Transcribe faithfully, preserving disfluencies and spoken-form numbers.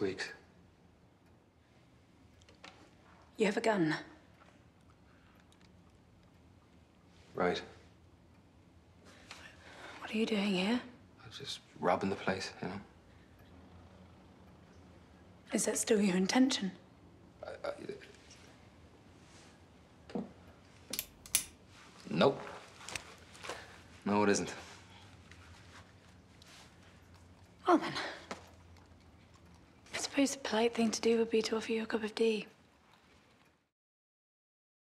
squeaks. You have a gun? Right. What are you doing here? I was just robbing the place, you know? Is that still your intention? I, I... Nope. No, it isn't. Well, then. I suppose the polite thing to do would be to offer you a cup of tea.